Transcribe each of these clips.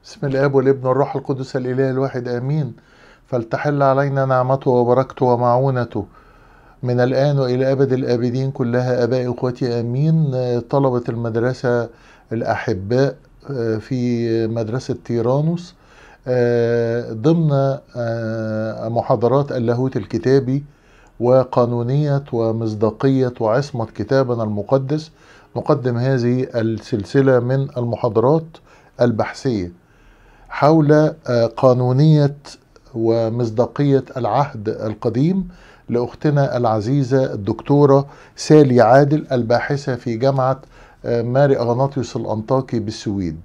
بسم الآب والابن والروح القدس الإله الواحد آمين. فلتحل علينا نعمته وبركته ومعونته من الآن وإلى أبد الآبدين كلها. آبائي إخوتي آمين. طلبة المدرسة الأحباء في مدرسة تيرانوس ضمن محاضرات اللاهوت الكتابي وقانونية ومصداقية وعصمة كتابنا المقدس، نقدم هذه السلسلة من المحاضرات البحثية حول قانونية ومصداقية العهد القديم لأختنا العزيزة الدكتورة سالي عادل، الباحثة في جامعة ماري أغناطيوس الأنطاكي بالسويد.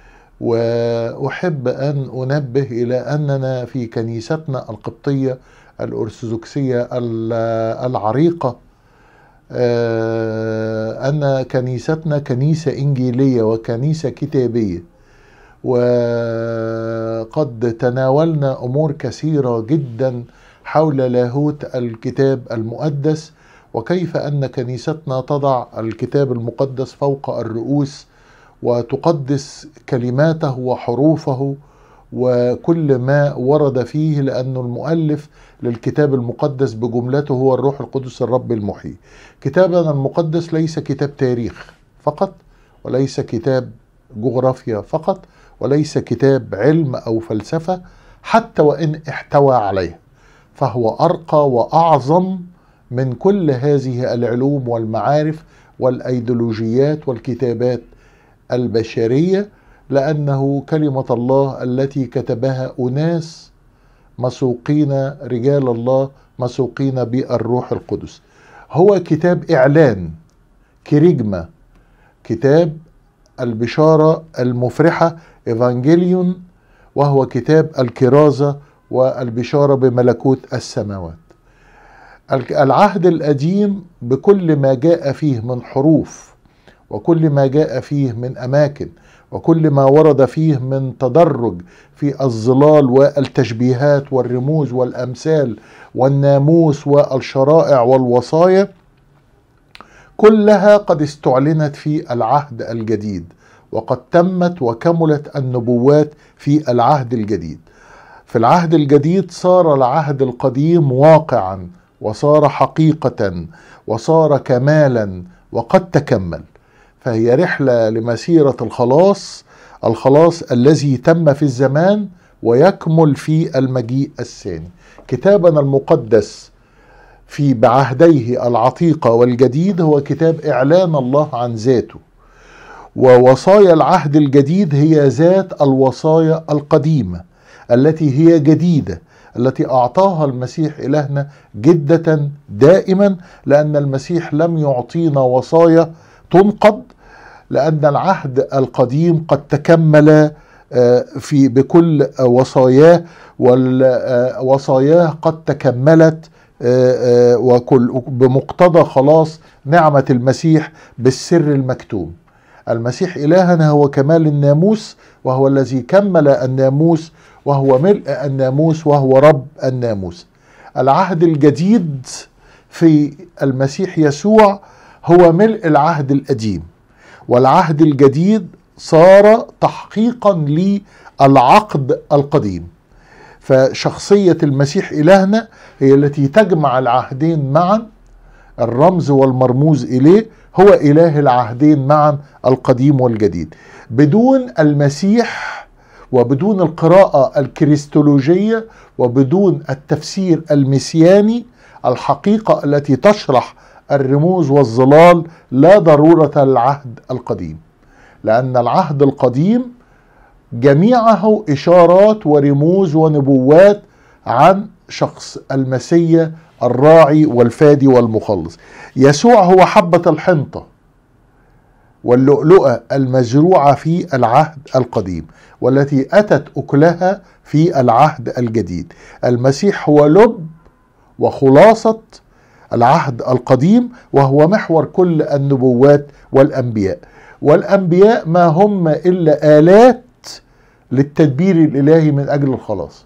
وأحب أن أنبه إلى أننا في كنيستنا القبطية الأرثوذكسية العريقة أن كنيستنا كنيسة إنجيلية وكنيسة كتابية، وقد تناولنا أمور كثيرة جدا حول لاهوت الكتاب المقدس، وكيف أن كنيستنا تضع الكتاب المقدس فوق الرؤوس وتقدس كلماته وحروفه وكل ما ورد فيه، لأن المؤلف للكتاب المقدس بجملته هو الروح القدس الرب المحيي. كتابنا المقدس ليس كتاب تاريخ فقط، وليس كتاب جغرافيا فقط، وليس كتاب علم أو فلسفة، حتى وإن احتوى عليه، فهو أرقى وأعظم من كل هذه العلوم والمعارف والأيديولوجيات والكتابات البشرية، لأنه كلمة الله التي كتبها أناس مسوقين، رجال الله مسوقين بالروح القدس. هو كتاب إعلان، كريجما، كتاب البشارة المفرحة، إيفانجيليون، وهو كتاب الكرازة والبشارة بملكوت السماوات. العهد القديم بكل ما جاء فيه من حروف، وكل ما جاء فيه من أماكن، وكل ما ورد فيه من تدرج في الظلال والتشبيهات والرموز والأمثال والناموس والشرائع والوصايا، كلها قد استعلنت في العهد الجديد، وقد تمت وكملت النبوات في العهد الجديد. في العهد الجديد صار العهد القديم واقعا، وصار حقيقة، وصار كمالا، وقد تكمل. فهي رحلة لمسيرة الخلاص الذي تم في الزمان ويكمل في المجيء الثاني. كتابنا المقدس في بعهديه العتيق والجديد هو كتاب إعلان الله عن ذاته، ووصايا العهد الجديد هي ذات الوصايا القديمة التي هي جديدة، التي أعطاها المسيح إلهنا جدة دائما، لأن المسيح لم يعطينا وصايا تنقض، لأن العهد القديم قد تكمل بكل وصاياه، والوصاياه قد تكملت وكل بمقتضى خلاص نعمة المسيح بالسر المكتوم. المسيح إلهنا هو كمال الناموس، وهو الذي كمل الناموس، وهو ملء الناموس، وهو رب الناموس. العهد الجديد في المسيح يسوع هو ملء العهد القديم، والعهد الجديد صار تحقيقا للعقد القديم. فشخصية المسيح إلهنا هي التي تجمع العهدين معا، الرمز والمرموز إليه هو إله العهدين معا، القديم والجديد. بدون المسيح وبدون القراءة الكريستولوجية وبدون التفسير المسياني، الحقيقة التي تشرح الرموز والظلال، لا ضرورة للعهد القديم، لأن العهد القديم جميعه إشارات ورموز ونبوات عن شخص المسيا الراعي والفادي والمخلص. يسوع هو حبة الحنطة واللؤلؤة المزروعة في العهد القديم، والتي أتت أكلها في العهد الجديد. المسيح هو لب وخلاصة العهد القديم، وهو محور كل النبوات والأنبياء. والأنبياء ما هم إلا آلات للتدبير الإلهي من أجل الخلاص،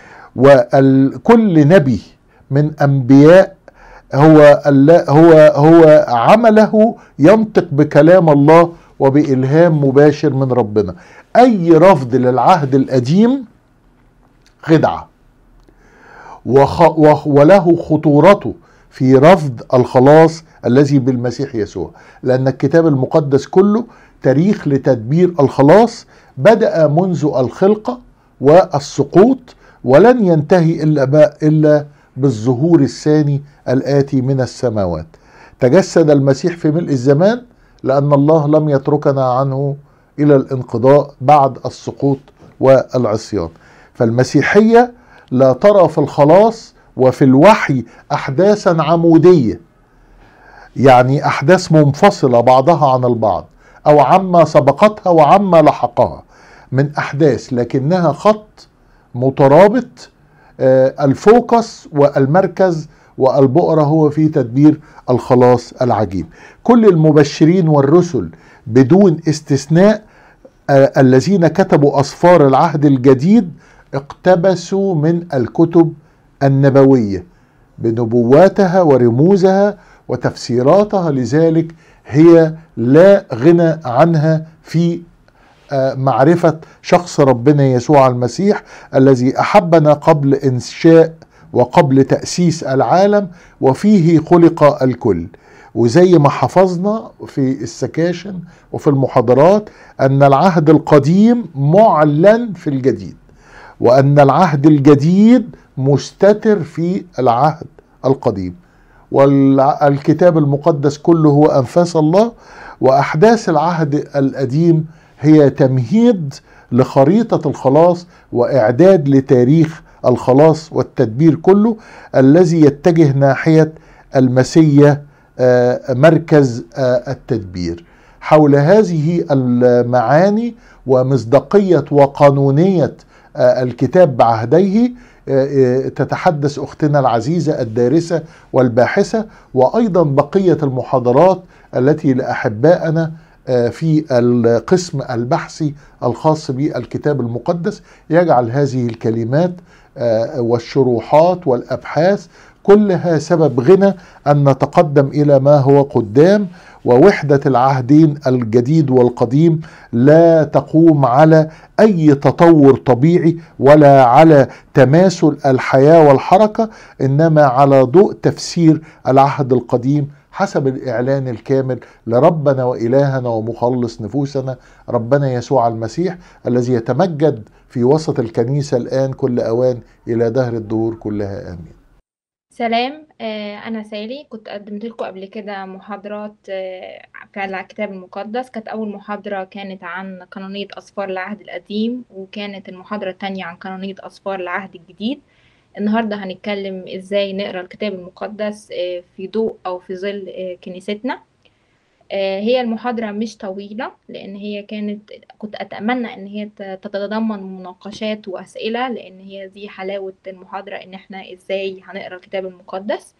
وكل نبي من أنبياء هو عمله ينطق بكلام الله وبإلهام مباشر من ربنا. أي رفض للعهد القديم خدعة، وله خطورته في رفض الخلاص الذي بالمسيح يسوع، لأن الكتاب المقدس كله تاريخ لتدبير الخلاص بدأ منذ الخلقة والسقوط، ولن ينتهي إلا بالظهور الثاني الآتي من السماوات. تجسد المسيح في ملء الزمان، لأن الله لم يتركنا عنه إلى الانقضاء بعد السقوط والعصيان. فالمسيحية لا ترى في الخلاص وفي الوحي أحداثا عمودية، يعني أحداث منفصلة بعضها عن البعض، أو عما سبقتها وعما لحقها من أحداث، لكنها خط مترابط. الفوكس والمركز والبؤرة هو في تدبير الخلاص العجيب. كل المبشرين والرسل بدون استثناء الذين كتبوا أسفار العهد الجديد اقتبسوا من الكتب النبوية بنبواتها ورموزها وتفسيراتها، لذلك هي لا غنى عنها في معرفة شخص ربنا يسوع المسيح الذي أحبنا قبل إنشاء وقبل تأسيس العالم، وفيه خلق الكل. وزي ما حفظنا في السكاشن وفي المحاضرات أن العهد القديم معلن في الجديد، وأن العهد الجديد مستتر في العهد القديم، والكتاب المقدس كله هو أنفاس الله. وأحداث العهد القديم هي تمهيد لخريطة الخلاص وإعداد لتاريخ الخلاص والتدبير كله الذي يتجه ناحية المسيح مركز التدبير. حول هذه المعاني ومصداقية وقانونية الكتاب بعهديه تتحدث أختنا العزيزة الدارسة والباحثة، وأيضا بقية المحاضرات التي لأحبائنا في القسم البحثي الخاص بالكتاب المقدس يجعل هذه الكلمات والشروحات والأبحاث كلها سبب غنى أن نتقدم إلى ما هو قدام. ووحدة العهدين الجديد والقديم لا تقوم على أي تطور طبيعي ولا على تماثل الحياة والحركة، إنما على ضوء تفسير العهد القديم حسب الإعلان الكامل لربنا وإلهنا ومخلص نفوسنا ربنا يسوع المسيح، الذي يتمجد في وسط الكنيسة الآن كل أوان إلى دهر الدهور كلها آمين. سلام. أنا سالي. كنت قدمت لكم قبل كده محاضرات على الكتاب المقدس. كانت أول محاضرة كانت عن قانونية أسفار العهد القديم، وكانت المحاضرة التانية عن قانونية أسفار العهد الجديد. النهاردة هنتكلم إزاي نقرأ الكتاب المقدس في ضوء أو في ظل كنيستنا. هي المحاضرة مش طويلة، لأن هي كنت أتمنى إن هي تتضمن مناقشات وأسئلة، لأن هي دي حلاوة المحاضرة، إن إحنا إزاي هنقرأ الكتاب المقدس.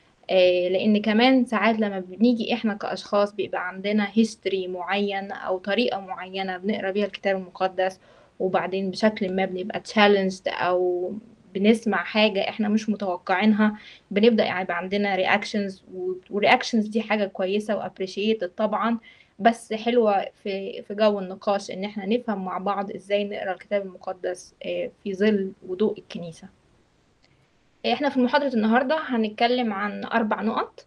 لأن كمان ساعات لما بنيجي إحنا كأشخاص بيبقى عندنا هيستوري معين أو طريقة معينة بنقرأ بيها الكتاب المقدس، وبعدين بشكل ما بنبقى challenged أو بنسمع حاجة إحنا مش متوقعينها، بنبدأ يبقى عندنا reactions، والreactions دي حاجة كويسة وappreciated طبعا، بس حلوة في جو النقاش إن إحنا نفهم مع بعض إزاي نقرأ الكتاب المقدس في ظل وضوء الكنيسة. احنا في محاضرة النهاردة هنتكلم عن 4 نقط،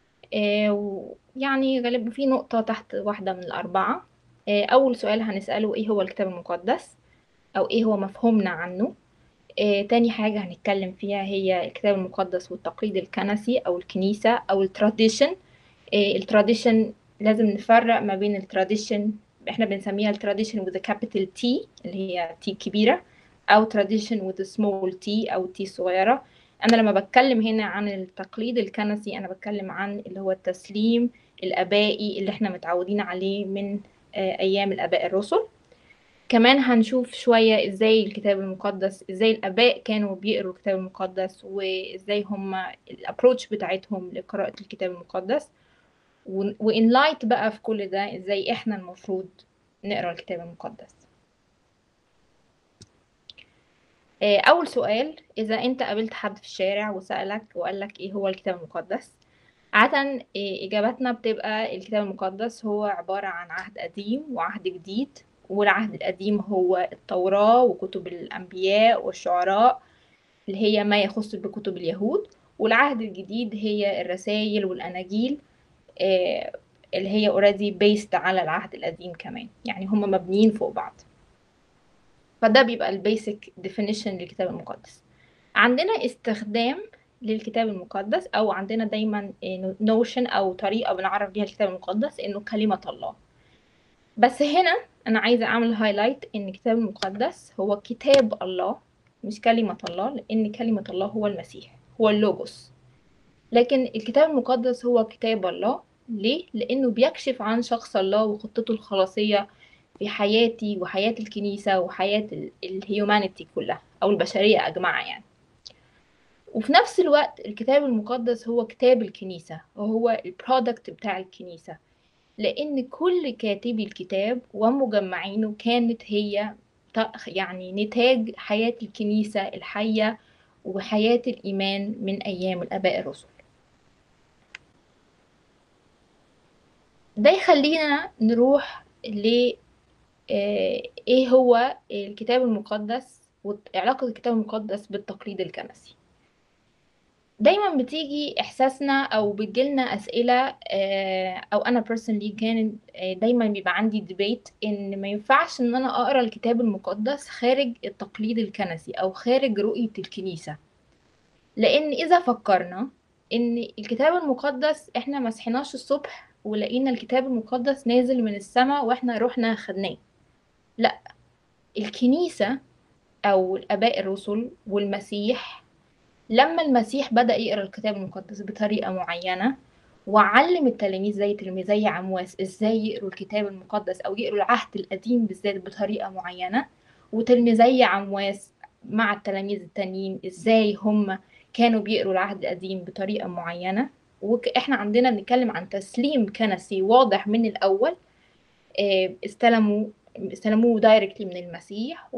يعني غالبا في نقطة تحت واحدة من ال4. أول سؤال هنسأله إيه هو الكتاب المقدس، أو إيه هو مفهومنا عنه. تاني حاجة هنتكلم فيها هي الكتاب المقدس والتقليد الكنسي أو الكنيسة أو التراديشن. التراديشن لازم نفرق ما بين التراديشن، احنا بنسميها التراديشن with a capital T اللي هي T كبيرة، أو تراديشن with a small T أو T صغيرة. أنا لما بتكلم هنا عن التقليد الكنسي أنا بتكلم عن اللي هو التسليم الآبائي اللي احنا متعودين عليه من أيام الآباء الرسل. كمان هنشوف شوية ازاي الكتاب المقدس، ازاي الآباء كانوا بيقروا الكتاب المقدس، وازاي هم الابروتش بتاعتهم لقراءة الكتاب المقدس، وإن لايت بقى في كل ده ازاي احنا المفروض نقرأ الكتاب المقدس. أول سؤال، إذا أنت قابلت حد في الشارع وسألك وقالك إيه هو الكتاب المقدس، عادة إجاباتنا بتبقى الكتاب المقدس هو عبارة عن عهد قديم وعهد جديد، والعهد القديم هو التوراة وكتب الأنبياء والشعراء اللي هي ما يخص بكتب اليهود، والعهد الجديد هي الرسائل والأناجيل آه، اللي هي already based على العهد القديم كمان، يعني هم مبنيين فوق بعض. فده بيبقى البيسك definition للكتاب المقدس. عندنا استخدام للكتاب المقدس، او عندنا دايما نوشن او طريقة بنعرف بيها الكتاب المقدس انه كلمة الله. بس هنا انا عايزة اعمل هايلايت ان الكتاب المقدس هو كتاب الله مش كلمة الله، لان كلمة الله هو المسيح، هو اللوجوس. لكن الكتاب المقدس هو كتاب الله. ليه؟ لانه بيكشف عن شخص الله وخطته الخلاصية في حياتي وحياة الكنيسة وحياة الهيومانيتي كلها او البشرية اجمعها يعني. وفي نفس الوقت الكتاب المقدس هو كتاب الكنيسة وهو البرودكت بتاع الكنيسة، لأن كل كاتبي الكتاب ومجمعينه كانت هي يعني نتاج حياة الكنيسة الحية وحياة الإيمان من أيام الآباء الرسل. ده يخلينا نروح ل إيه هو الكتاب المقدس وعلاقة الكتاب المقدس بالتقليد الكنسي. دايما بتيجي احساسنا او بتجيلنا اسئله او انا personally كان دايما بيبقى عندي ديبيت ان ما ينفعش ان انا اقرا الكتاب المقدس خارج التقليد الكنسي او خارج رؤيه الكنيسه. لان اذا فكرنا ان الكتاب المقدس احنا ما صحيناش الصبح ولقينا الكتاب المقدس نازل من السماء واحنا رحنا خدناه. لا، الكنيسه او الاباء الرسل والمسيح لما المسيح بدأ يقرأ الكتاب المقدس بطريقة معينة وعلم التلاميذ زي تلميذي عمواس ازاي يقروا الكتاب المقدس او يقروا العهد القديم بالذات بطريقة معينة، وتلميذي عمواس مع التلاميذ التانيين ازاي هم كانوا بيقروا العهد القديم بطريقة معينة. واحنا عندنا بنتكلم عن تسليم كنسي واضح من الأول. استلموه دايركتلي من المسيح،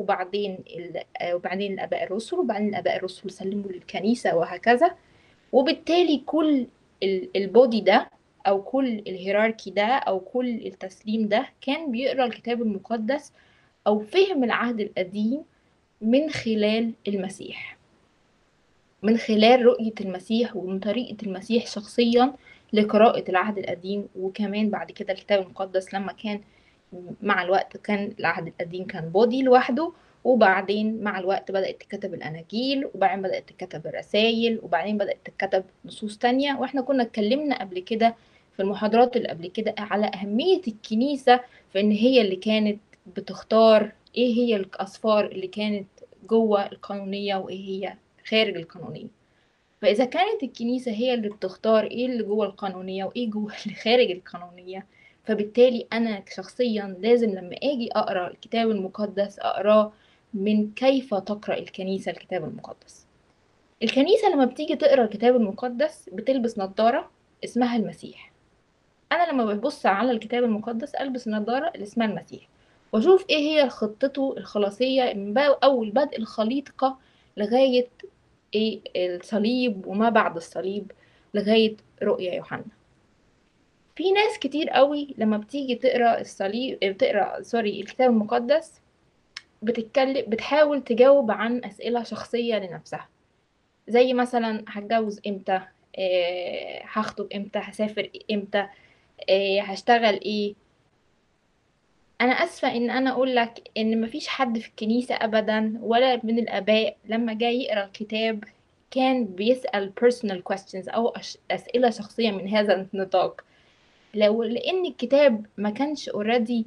وبعدين الآباء الرسل، وبعدين الآباء الرسل سلموا للكنيسة وهكذا. وبالتالي كل البودي ده أو كل الهيراركي ده أو كل التسليم ده كان بيقرأ الكتاب المقدس أو فهم العهد القديم من خلال المسيح، من خلال رؤية المسيح ومن طريقة المسيح شخصيا لقراءة العهد القديم. وكمان بعد كده الكتاب المقدس لما كان مع الوقت كان العهد القديم كان بودي لوحده، وبعدين مع الوقت بدأت تكتب الأناجيل، وبعدين بدأت تكتب الرسائل، وبعدين بدأت تكتب نصوص تانية. واحنا كنا اتكلمنا قبل كده في المحاضرات اللي قبل كده على أهمية الكنيسة في إن هي اللي كانت بتختار ايه هي الأسفار اللي كانت جوه القانونية وايه هي خارج القانونية. فإذا كانت الكنيسة هي اللي بتختار إيه اللي جوه القانونية وإيه جوه اللي خارج القانونية، فبالتالي أنا شخصيا لازم لما أجي أقرأ الكتاب المقدس أقراه من كيف تقرأ الكنيسة الكتاب المقدس. الكنيسة لما بتيجي تقرأ الكتاب المقدس بتلبس نظارة اسمها المسيح. أنا لما ببص على الكتاب المقدس ألبس النظارة اللي اسمها المسيح، وأشوف إيه هي خطته الخلاصية من أول بدء الخليقة لغاية ايه الصليب وما بعد الصليب لغاية رؤيا يوحنا. في ناس كتير قوي لما بتيجي تقرا الصليب بتقرا سوري الكتاب المقدس بتحاول تجاوب عن أسئلة شخصية لنفسها، زي مثلا هتجوز امتى، هخطب امتى، هسافر امتى، هشتغل ايه. انا اسفة ان انا اقول لك ان مفيش حد في الكنيسة ابدا ولا من الاباء لما جاي يقرأ الكتاب كان بيسأل personal questions او اسئلة شخصية من هذا النطاق. لان الكتاب ما كانش already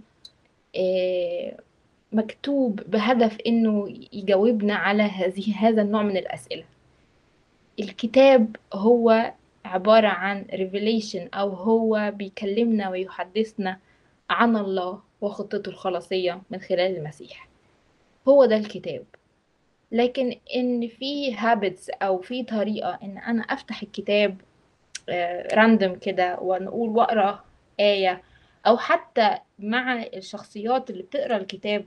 مكتوب بهدف انه يجاوبنا على هذا النوع من الاسئلة. الكتاب هو عبارة عن revelation او هو بيكلمنا ويحدثنا عن الله وخطته الخلاصية من خلال المسيح. هو ده الكتاب. لكن ان في habits او في طريقة ان انا افتح الكتاب راندوم كده ونقول واقرا آية، او حتى مع الشخصيات اللي بتقرا الكتاب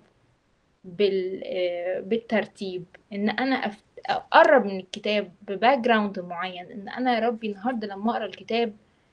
بالترتيب ان انا اقرب من الكتاب بباك جراوند معين، ان انا يا ربي النهارده لما اقرا الكتاب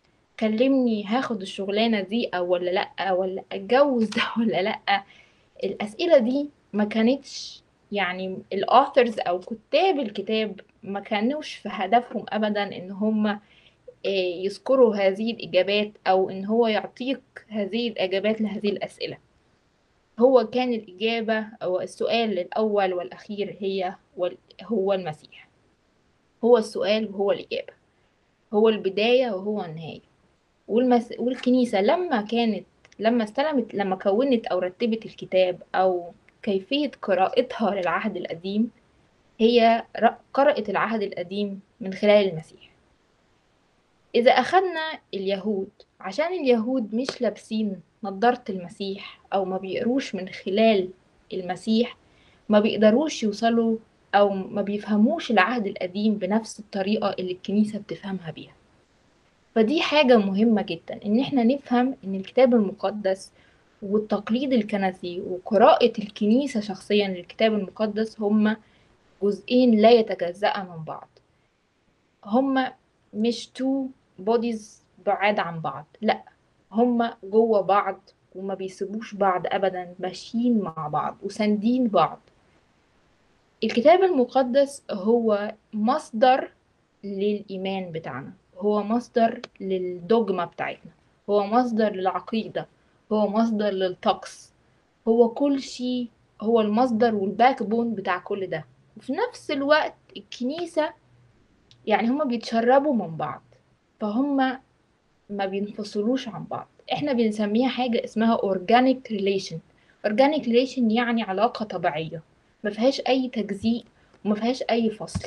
كلمني هاخد الشغلانة دي أو ولا لأ، ولا أتجوز ده ولا لأ. الأسئلة دي ما كانتش، يعني الأوثرز أو كتاب الكتاب ما كانوش في هدفهم أبدا إن هم يذكروا هذه الإجابات أو إن هو يعطيك هذه الإجابات لهذه الأسئلة. هو كان الإجابة أو السؤال الأول والأخير هو المسيح. هو السؤال وهو الإجابة، هو البداية وهو النهاية. والكنيسة لما استلمت، لما كونت أو رتبت الكتاب أو كيفية قراءتها للعهد القديم، هي قرأت العهد القديم من خلال المسيح. إذا أخذنا اليهود، عشان اليهود مش لابسين نضارة المسيح أو ما بيقروش من خلال المسيح، ما بيقدروش يوصلوا أو ما بيفهموش العهد القديم بنفس الطريقة اللي الكنيسة بتفهمها بيها. فدي حاجة مهمة جدا إن احنا نفهم إن الكتاب المقدس والتقليد الكنسي وقراءة الكنيسة شخصيا للكتاب المقدس هما جزئين لا يتجزأ من بعض. هما مش تو بوديز بعاد عن بعض، لا، هما جوه بعض وما بيسيبوش بعض أبدا، ماشيين مع بعض وساندين بعض. الكتاب المقدس هو مصدر للإيمان بتاعنا، هو مصدر للدogma بتاعتنا، هو مصدر للعقيدة، هو مصدر للطقس، هو كل شيء، هو المصدر والباك بون بتاع كل ده. وفي نفس الوقت الكنيسة يعني هما بيتشربوا من بعض، فهم ما بينفصلوش عن بعض. احنا بنسميها حاجة اسمها organic relation. organic relation يعني علاقة طبيعية ما فيهاش أي تجزيء وما فيهاش أي فصل.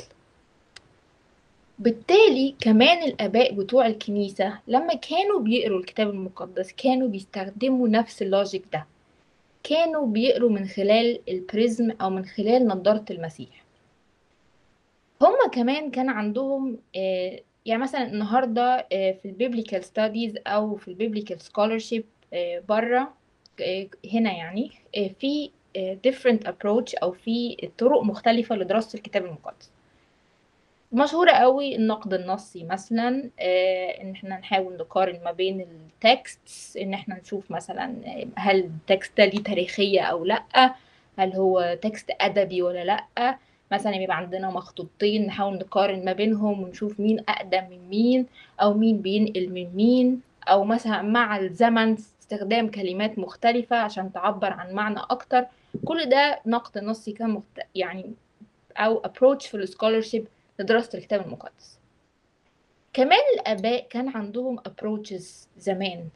بالتالي كمان الآباء بتوع الكنيسة لما كانوا بيقروا الكتاب المقدس كانوا بيستخدموا نفس اللوجيك ده، كانوا بيقروا من خلال البريزم أو من خلال نظارة المسيح. هما كمان كان عندهم يعني مثلا النهاردة في البيبليكال ستاديز أو في البيبليكال سكولرشيب بره هنا، يعني في different approach أو في طرق مختلفة لدراسة الكتاب المقدس. مشهورة قوي النقد النصي مثلا، ان احنا نحاول نقارن ما بين التكستس، ان احنا نشوف مثلا هل التكست ده ليه تاريخية او لا، هل هو تكست ادبي ولا لا. مثلا يبقى عندنا مخطوطتين نحاول نقارن ما بينهم ونشوف مين اقدم من مين او مين بينقل من مين، او مثلا مع الزمن استخدام كلمات مختلفة عشان تعبر عن معنى اكتر. كل ده نقد نصي كان يعني او approach في السكولرشيب لدراسة الكتاب المقدس. كمان الآباء كان عندهم approaches زمان،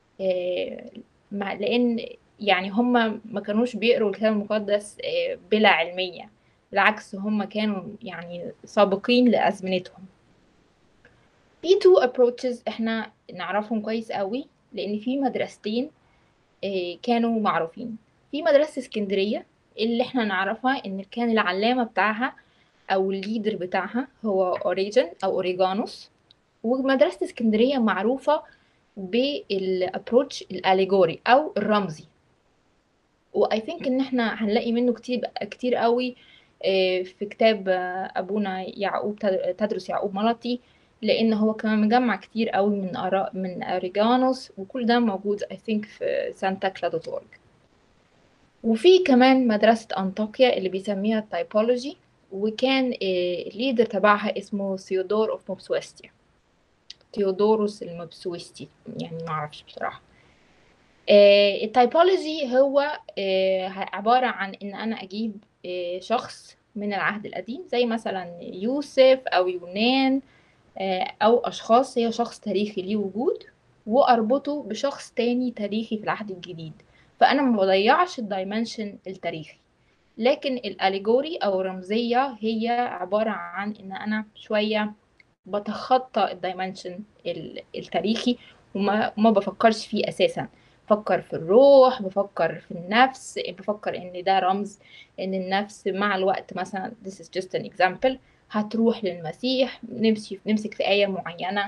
لأن يعني هم ما كانوش بيقروا الكتاب المقدس بلا علمية، بالعكس هم كانوا يعني سابقين لأزمنتهم. في two approaches احنا نعرفهم كويس قوي، لأن في مدرستين كانوا معروفين. في مدرسة اسكندرية اللي احنا نعرفها ان كان العلامة بتاعها او الليدر بتاعها هو اوريجن او اوريجانوس. ومدرسة اسكندرية معروفة بالابروتش الاليجوري او الرمزي، واي ثينك ان احنا هنلاقي منه كتير كتير قوي في كتاب ابونا يعقوب تدرس يعقوب ملطي، لان هو كمان مجمع كتير قوي من اراء من اوريجانوس، وكل ده موجود اي ثينك في santacla.org. وفي كمان مدرسة أنطاكيا اللي بيسميها التايبولوجي، وكان الليدر تبعها اسمه ثيودور اوف موبسوستيا، تيودوروس المبسوستي، يعني ما اعرفش بصراحة. التايبولوجي هو عبارة عن ان انا اجيب شخص من العهد القديم زي مثلا يوسف او يونان، او اشخاص هي شخص تاريخي ليه وجود، واربطه بشخص تاني تاريخي في العهد الجديد. فانا ما بضيعش الدايمنشن التاريخي، لكن الاليجوري او الرمزية هي عبارة عن ان انا شوية بتخطى الدايمنشن التاريخي وما بفكرش فيه اساسا. بفكر في الروح، بفكر في النفس، بفكر ان ده رمز ان النفس مع الوقت مثلا this is just an example هتروح للمسيح. نمسك في آية معينة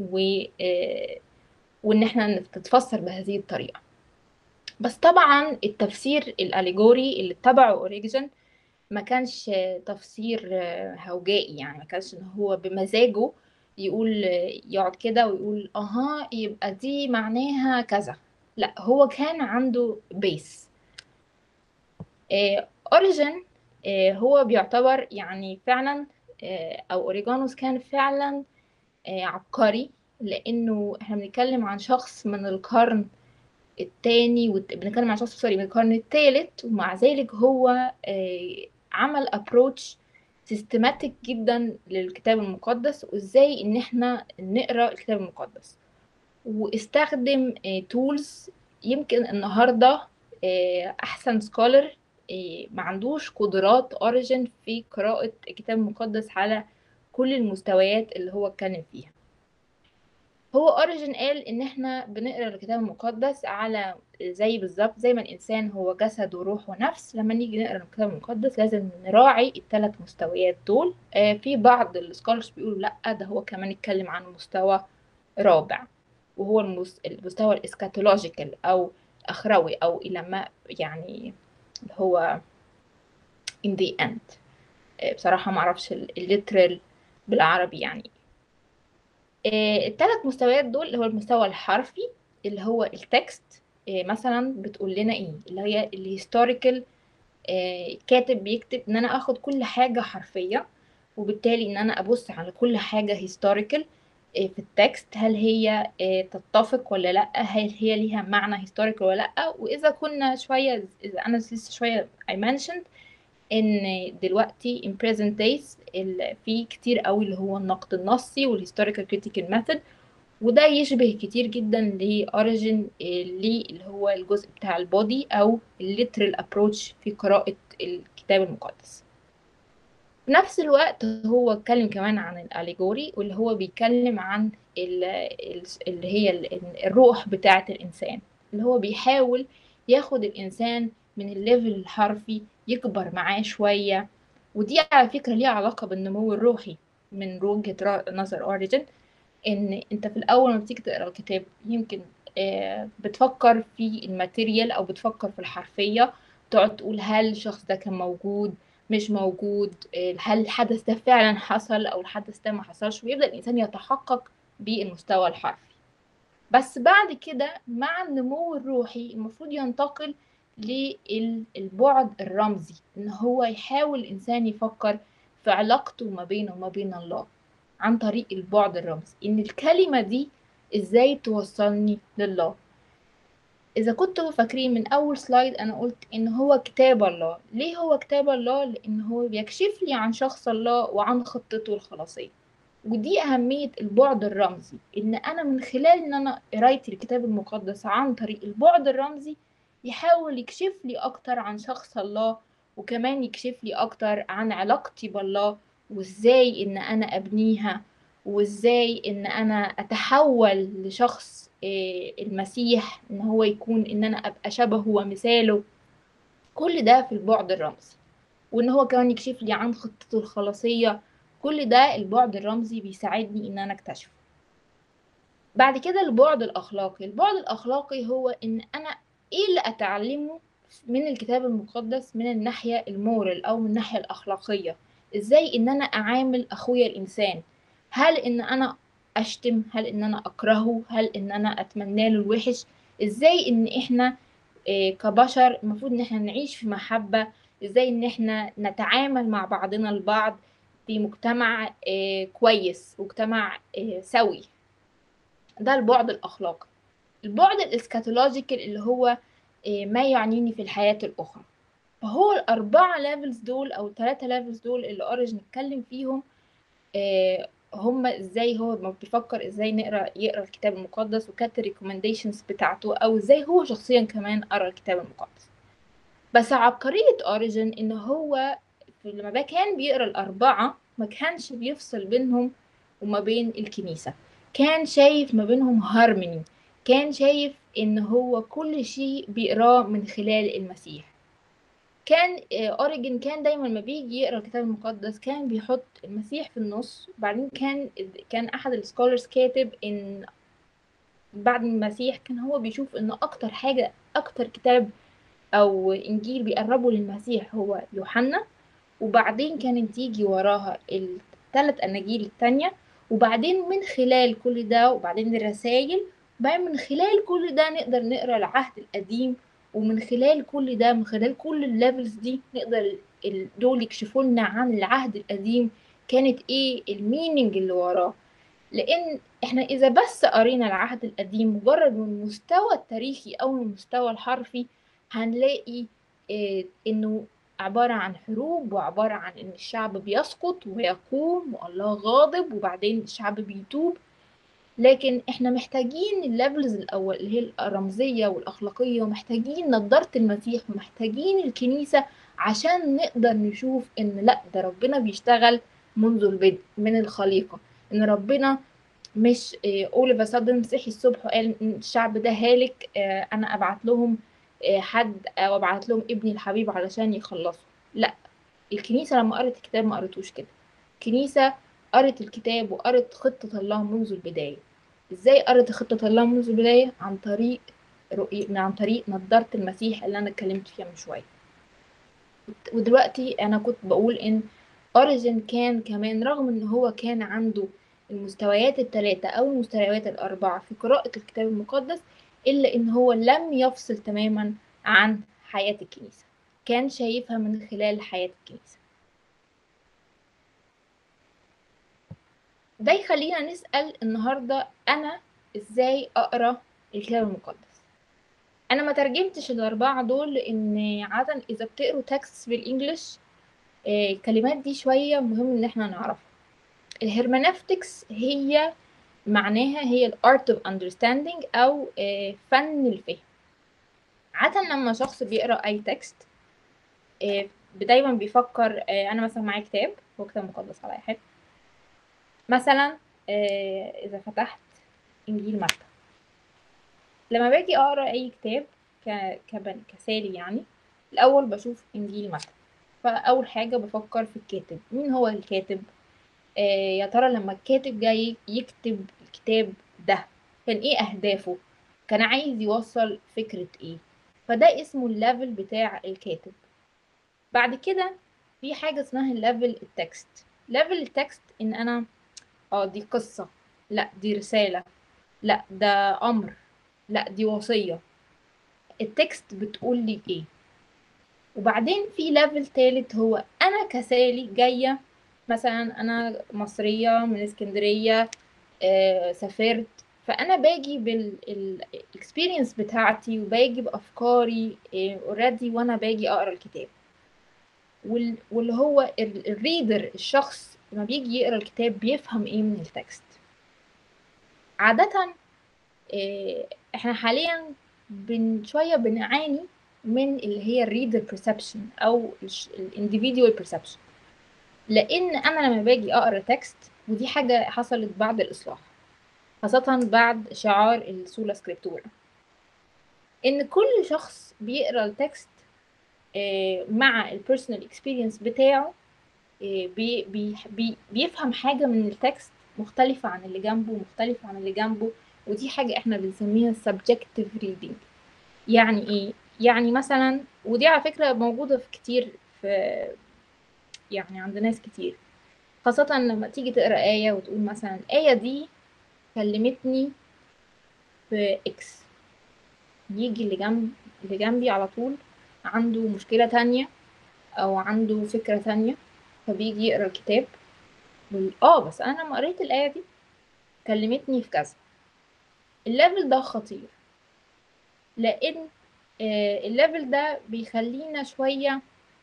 وان احنا تتفسر بهذه الطريقة. بس طبعا التفسير الاليجوري اللي اتبعه اوريجن ما كانش تفسير هوجائي، يعني ما كانش ان هو بمزاجه يقول يقعد كده ويقول اها يبقى دي معناها كذا. لا، هو كان عنده بيس. اوريجين هو بيعتبر يعني فعلا، او اوريجانوس كان فعلا عبقري، لانه احنا بنتكلم عن شخص من القرن الثاني، بنتكلم عن شخص سوري من القرن الثالث، ومع ذلك هو عمل ابروتش سيستماتيك جدا للكتاب المقدس، وازاي ان احنا نقرا الكتاب المقدس، واستخدم تولز. يمكن النهارده احسن سكولر ما عندوش قدرات اوريجين في قراءة الكتاب المقدس على كل المستويات اللي هو اتكلم فيها. هو اوريجين قال ان احنا بنقرا الكتاب المقدس على زي بالظبط زي ما الانسان هو جسد وروح ونفس. لما نيجي نقرا الكتاب المقدس لازم نراعي الثلاث مستويات دول. في بعض السكولرز بيقولوا لا، ده هو كمان اتكلم عن مستوى رابع، وهو المستوى الاسكاتولوجيكال او اخروي، او الى ما يعني اللي هو in the end. بصراحة ما اعرفش الليترال بالعربي يعني. الثلاث مستويات دول اللي هو المستوى الحرفي اللي هو التكست. مثلا بتقول لنا ايه اللي هي الهيستوريكال. كاتب بيكتب ان انا اخد كل حاجة حرفية، وبالتالي ان انا ابص على كل حاجة هيستوريكال في التكست، هل هي تتفق ولا لا، هل هي ليها معنى هيستوريكال ولا لا. واذا كنا شوية، اذا انا لسه شوية I mentioned ان دلوقتي in present days في كتير قوي اللي هو النقد النصي والهيستوريكال critical method، وده يشبه كتير جدا لأوريجين اللي هو الجزء بتاع البودي أو الليترال أبروتش في قراءة الكتاب المقدس. في نفس الوقت هو اتكلم كمان عن الأليجوري، واللي هو بيتكلم عن اللي هي الروح بتاعة الإنسان، اللي هو بيحاول ياخد الإنسان من الليفل الحرفي يكبر معاه شوية. ودي على فكرة ليها علاقة بالنمو الروحي من وجهة نظر أوريجين. ان انت في الاول لما بتيجي تقرا الكتاب يمكن بتفكر في الماتيريال او بتفكر في الحرفيه، تقعد تقول هل الشخص ده كان موجود، مش موجود، هل الحدث ده فعلا حصل او الحدث ده ما حصلش، ويبدا الانسان يتحقق بالمستوى الحرفي. بس بعد كده مع النمو الروحي المفروض ينتقل للبعد الرمزي، ان هو يحاول الانسان يفكر في علاقته ما بينه وما بين الله عن طريق البعد الرمزي، ان الكلمة دي ازاي توصلني لله. اذا كنتوا فاكرين من اول سلايد انا قلت ان هو كتاب الله. ليه هو كتاب الله؟ لان هو بيكشف لي عن شخص الله وعن خطته الخلاصية. ودي أهمية البعد الرمزي، إن أنا من خلال إن أنا قرايتي الكتاب المقدس عن طريق البعد الرمزي يحاول يكشف لي أكتر عن شخص الله، وكمان يكشف لي أكتر عن علاقتي بالله، وإزاي إن أنا أبنيها، وإزاي إن أنا أتحول لشخص المسيح، إن هو يكون إن أنا أبقى شبهه ومثاله. كل ده في البعد الرمزي. وان هو كمان يكشف لي عن خطته الخلاصية. كل ده البعد الرمزي بيساعدني ان انا اكتشفه. بعد كده البعد الاخلاقي. البعد الاخلاقي هو ان انا ايه اللي اتعلمه من الكتاب المقدس من الناحية المورال او من الناحية الاخلاقية. ازاي ان انا اعامل اخويا الانسان، هل ان انا اشتم، هل ان انا اكرهه، هل ان انا اتمنى له الوحش. ازاي ان احنا كبشر المفروض ان احنا نعيش في محبة، ازاي ان احنا نتعامل مع بعضنا البعض في مجتمع كويس، مجتمع سوي. ده البعد الأخلاقي. البعد الاسكاتولوجيكال اللي هو ما يعنيني في الحياة الأخرى. فهو الأربعة ليفلز دول أو الثلاثة ليفلز دول اللي أوريجين نتكلم فيهم. هم ازاي هو ما بيفكر ازاي يقرا الكتاب المقدس، وكانت الريكومنديشنز بتاعته، او ازاي هو شخصيا كمان قرا الكتاب المقدس. بس عبقرية أوريجين إن هو لما كان بيقرأ الأربعة ما كانش بيفصل بينهم وما بين الكنيسة. كان شايف ما بينهم هارموني. كان شايف إن هو كل شيء بيقراه من خلال المسيح. كان أوريجين كان دايما ما بيجي يقرأ الكتاب المقدس كان بيحط المسيح في النص. بعدين كان أحد السكولرز كاتب إن بعد المسيح كان هو بيشوف إن أكتر حاجة، أكتر كتاب او انجيل بيقربوا للمسيح هو يوحنا، وبعدين كانت تيجي وراها الثلاث اناجيل التانية، وبعدين من خلال كل ده، وبعدين الرسائل، وبعدين من خلال كل ده نقدر نقرا العهد القديم، ومن خلال كل ده، من خلال كل الليفلز دي، نقدر دول يكشفوا لنا عن العهد القديم كانت ايه المينينج اللي وراه. لان احنا اذا بس قرينا العهد القديم مجرد من المستوى التاريخي او من المستوى الحرفي، هنلاقي انه عبارة عن حروب، وعبارة عن ان الشعب بيسقط ويقوم والله غاضب وبعدين الشعب بيتوب. لكن احنا محتاجين الليفلز الاول اللي هي الرمزية والاخلاقية، ومحتاجين نضارة المسيح، ومحتاجين الكنيسة عشان نقدر نشوف ان لا، ده ربنا بيشتغل منذ البدء من الخليقة. ان ربنا مش all of a sudden صحي الصبح وقال إن الشعب ده هالك، انا ابعت لهم حد، او ابعت لهم ابني الحبيب علشان يخلصوا. لا، الكنيسة لما قرت الكتاب ما قرتوش كده. الكنيسة قرت الكتاب وقرت خطة الله منذ البداية. ازاي قرت خطة الله منذ البداية؟ عن طريق عن طريق نضارة المسيح اللي انا اتكلمت فيها من شوية. ودلوقتي انا كنت بقول ان اوريجين كان كمان، رغم ان هو كان عنده المستويات الثلاثة او المستويات الاربعة في قراءة الكتاب المقدس، الا ان هو لم يفصل تماما عن حياة الكنيسة، كان شايفها من خلال حياة الكنيسة. ده يخلينا نسأل النهاردة، انا ازاي اقرا الكتاب المقدس؟ انا ما ترجمتش الاربعة دول، لان عادة اذا بتقروا تكست بالانجلش الكلمات دي شوية مهم ان احنا نعرفها. الهرمنفتكس هي معناها هي ال art of understanding أو فن الفهم. عادة لما شخص بيقرأ أي تكست دايما بيفكر، أنا مثلا معايا كتاب، هو كتاب مقدس على أي حاجة، مثلا إذا فتحت إنجيل متى، لما باجي أقرأ أي كتاب كسالي يعني، الأول بشوف إنجيل متى. فأول حاجة بفكر في الكاتب، مين هو الكاتب؟ يا ترى لما الكاتب جاي يكتب الكتاب ده كان ايه اهدافه؟ كان عايز يوصل فكرة ايه؟ فده اسمه الليفل بتاع الكاتب. بعد كده في حاجة اسمها الليفل التكست. ليفل التكست ان انا دي قصة، لا دي رسالة، لا ده امر، لا دي وصية، التكست بتقول لي ايه. وبعدين في ليفل تالت، هو انا كسالي جاية، مثلا انا مصرية من اسكندرية، سافرت، فانا باجي بالاكسبيرينس بتاعتي وباجي بافكاري اوريدي وانا باجي اقرا الكتاب. واللي هو الريدر، الشخص لما بيجي يقرا الكتاب بيفهم ايه من التكست. عادة احنا حاليا شوية بنعاني من اللي هي الريدر perception او الانديفيديوال perception. لان انا لما باجي اقرا تكست، ودي حاجة حصلت بعد الاصلاح، خاصة بعد شعار السولا سكريبتورا، إن كل شخص بيقرأ التكست مع البيرسونال اكسبيرينس بتاعه بيفهم حاجة من التكست مختلفة عن اللي جنبه، مختلفة عن اللي جنبه. ودي حاجة احنا بنسميها subjective reading. يعني ايه؟ يعني مثلا، ودي على فكرة موجودة في كتير، في يعني عند ناس كتير، خاصة لما تيجي تقرأ آية وتقول مثلا الآية دي كلمتني في إكس، يجي اللي جنبي على طول عنده مشكلة تانية أو عنده فكرة تانية، فبيجي يقرأ الكتاب يقول بس أنا لما قريت الآية دي كلمتني في كذا. الليفل ده خطير، لأن الليفل ده بيخلينا شوية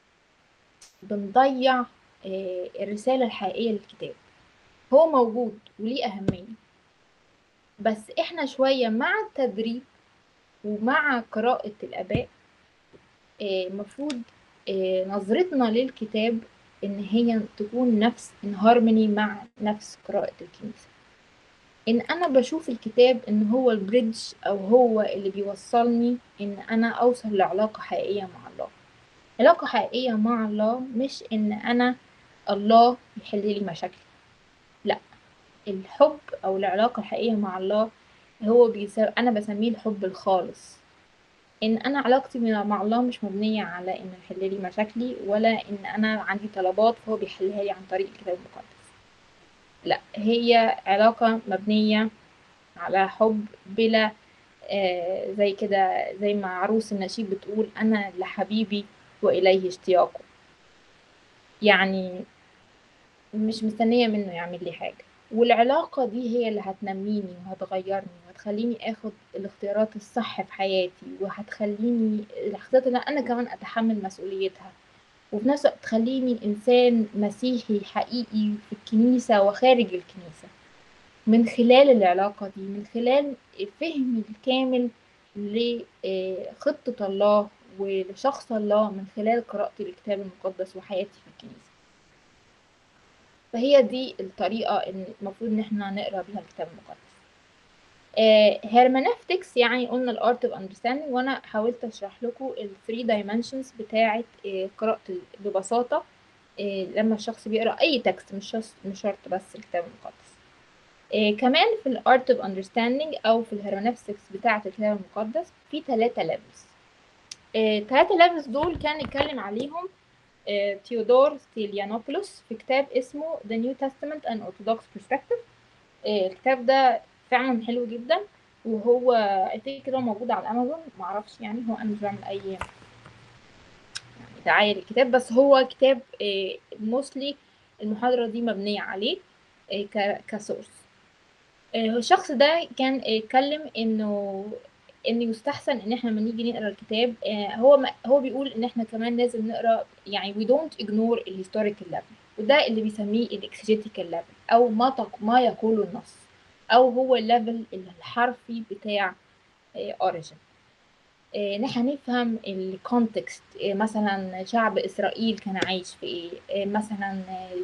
بنضيع الرسالة الحقيقية للكتاب. هو موجود وليه أهمية، بس احنا شوية مع التدريب ومع قراءة الآباء المفروض نظرتنا للكتاب ان هي تكون نفس ان هارموني مع نفس قراءة الكنيسة. ان انا بشوف الكتاب ان هو البريدج، او هو اللي بيوصلني ان انا اوصل لعلاقة حقيقية مع الله. علاقة حقيقية مع الله مش ان انا الله يحل لي مشاكلي، لا. الحب او العلاقة الحقيقية مع الله هو انا بسميه الحب الخالص. ان انا علاقتي مع الله مش مبنيه على انه يحل لي مشاكلي، ولا ان انا عندي طلبات فهو بيحلها لي عن طريق الكتاب المقدس. لا، هي علاقة مبنية على حب بلا زي كده، زي ما عروس النشيد بتقول: أنا لحبيبي وإليه اشتياقه. يعني مش مستنية منه يعمل لي حاجة، والعلاقة دي هي اللي هتنميني وهتغيرني وهتخليني اخد الاختيارات الصح في حياتي، وهتخليني الاختيارات اللي انا كمان اتحمل مسؤوليتها، وفي نفس الوقت تخليني انسان مسيحي حقيقي في الكنيسة وخارج الكنيسة، من خلال العلاقة دي، من خلال فهمي الكامل لخطة الله ولشخص الله، من خلال قراءتي للكتاب المقدس وحياتي في الكنيسة. فهي دي الطريقة اللي المفروض ان احنا نقرا بيها الكتاب المقدس. hermeneutics يعني قلنا الارت اوف understanding، وانا حاولت اشرح لكم ال 3 dimensions بتاعه قراءة ببساطة. لما الشخص بيقرا اي تكست، مش شرط بس الكتاب المقدس. كمان في الارت اوف understanding او في الهرمنفسكس بتاعة الكتاب المقدس في 3 levels. 3 levels دول كان يتكلم عليهم تيودور ستيليانوبولوس في كتاب اسمه The New Testament and Orthodox Perspective. الكتاب ده فعلا حلو جدا، وهو اعتقد كده موجود على الامازون، معرفش يعني، هو انا مش بعمل اي يعني دعاية للكتاب، بس هو كتاب موستلي المحاضرة دي مبنية عليه كسورس. الشخص ده كان اتكلم ان يستحسن ان احنا لما نيجي نقرا الكتاب، هو بيقول ان احنا كمان لازم نقرا، يعني we don't ignore الهيستوريكال ليفل، وده اللي بيسميه الاكسجيتيكال ليفل، او ما يقوله النص، او هو الليفل الحرفي بتاع اوريجين. نحن نفهم الكونتكست، مثلا شعب اسرائيل كان عايش في ايه، مثلا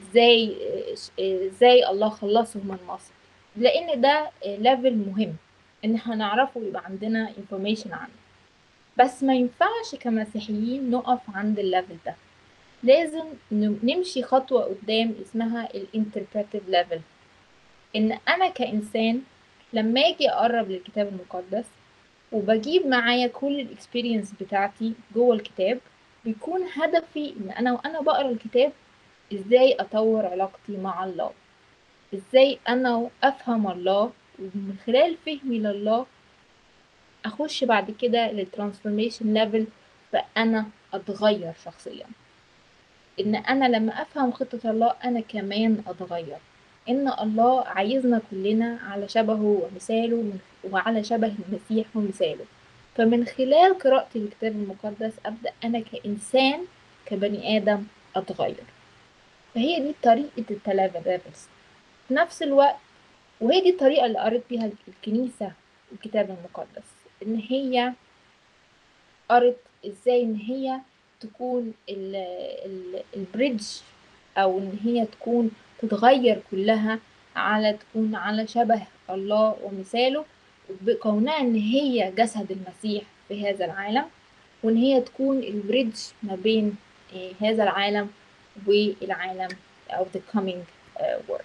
ازاي الله خلصهم من مصر، لان ده ليفل مهم ان احنا نعرفه ويبقى عندنا information عنه. بس ما ينفعش كمسيحيين نقف عند الليفل ده، لازم نمشي خطوة قدام اسمها الانتربريتيف ليفل. ان انا كإنسان لما اجي اقرب للكتاب المقدس وبجيب معايا كل الاكسبيرينس بتاعتي جوه الكتاب، بيكون هدفي ان انا وانا بقرا الكتاب ازاي اطور علاقتي مع الله، ازاي انا افهم الله، ومن خلال فهمي لله اخش بعد كده للترانسفورميشن ليفل، فانا اتغير شخصيا. ان انا لما افهم خطة الله انا كمان اتغير، ان الله عايزنا كلنا على شبهه ومثاله، وعلى شبه المسيح ومثاله. فمن خلال قراءتي للكتاب المقدس ابدا انا كانسان، كبني ادم، اتغير. فهي دي طريقة التلافيفز في نفس الوقت، وهي دي الطريقة اللي قريت بيها الكنيسة الكتاب المقدس، ان هي قرت ازاي ان هي تكون البريدج، او ان هي تكون تتغير كلها على تكون على شبه الله ومثاله، بكونها ان هي جسد المسيح في هذا العالم، وان هي تكون البريدج ما بين هذا العالم والعالم of the coming world.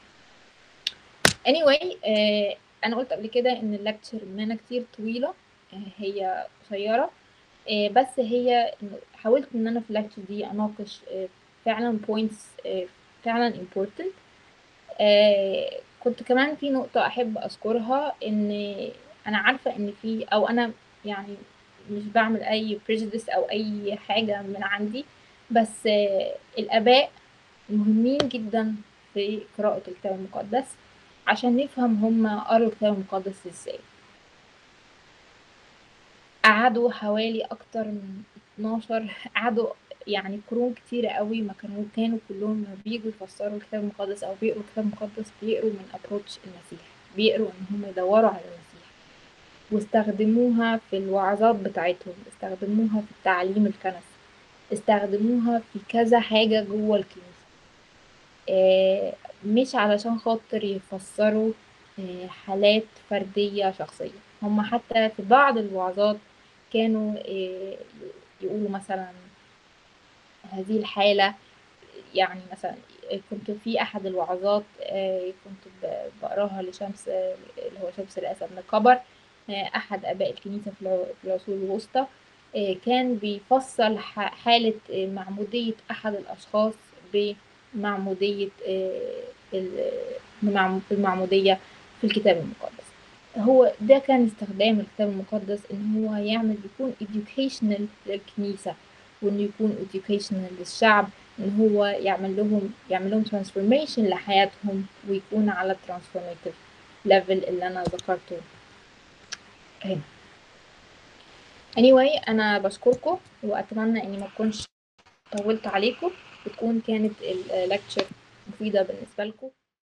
anyway انا قلت قبل كده ان اللكتشر منها كتير طويلة، هي قصيرة، بس هي حاولت ان انا في اللكتشر دي اناقش فعلا points فعلا important. كنت كمان في نقطة احب اذكرها، ان انا عارفة ان في، او انا يعني مش بعمل اي prejudice او اي حاجة من عندي، بس الاباء مهمين جدا في قراءة الكتاب المقدس عشان نفهم هم قروا الكتاب المقدس ازاي. قعدوا حوالي اكتر من 12، قعدوا يعني قرون كتيرة قوي، ما كانوا كلهم ما بيجوا يفسروا الكتاب المقدس او بيقروا الكتاب المقدس بيقروا من ابروتش المسيح، بيقروا ان هم يدوروا على المسيح، واستخدموها في الوعظات بتاعتهم، استخدموها في التعليم الكنسي، استخدموها في كذا حاجة جوه الكنيسة. مش علشان خاطر يفسروا حالات فردية شخصية. هم حتى في بعض الوعظات كانوا يقولوا مثلا هذه الحالة، يعني مثلا كنت في أحد الوعظات كنت بقراها لشمس، اللي هو شمس الأسد بن كبر، أحد آباء الكنيسة في العصور الوسطى، كان بيفصل حالة معمودية أحد الأشخاص بمعمودية في المعمودية في الكتاب المقدس. هو ده كان استخدام الكتاب المقدس، ان هو يكون educational للكنيسة، وانه يكون educational للشعب، ان هو يعمل لهم transformation لحياتهم، ويكون على transformative level اللي انا ذكرته هنا. anyway انا بشكركم، واتمنى اني ما اكونش طولت عليكم، وتكون كانت الليكتشر مفيدة بالنسبة لكم.